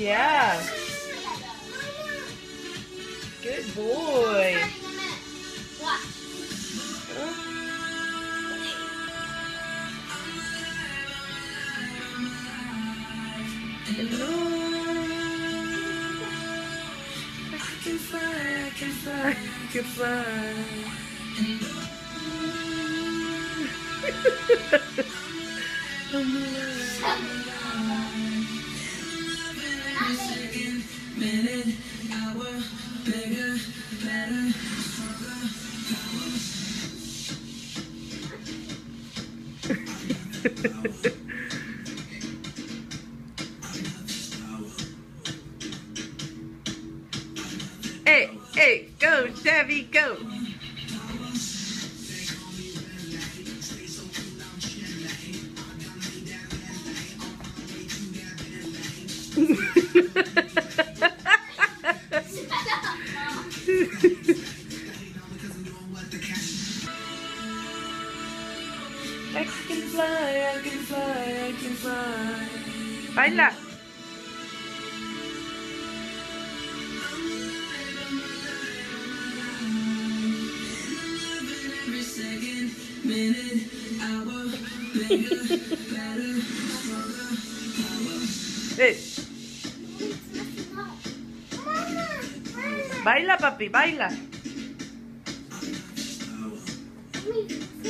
Yeah. Good boy. Hello. I can fly, I can fly, I can fly. I'm alive. Every second, minute, hour, bigger, better, stronger, power. Hey, hey, go, Chevy, go. I can fly, I can fly, I can fly. Baila. Every second, minute, hour, bigger, better, stronger, power. Hey. Baila, papi, baila.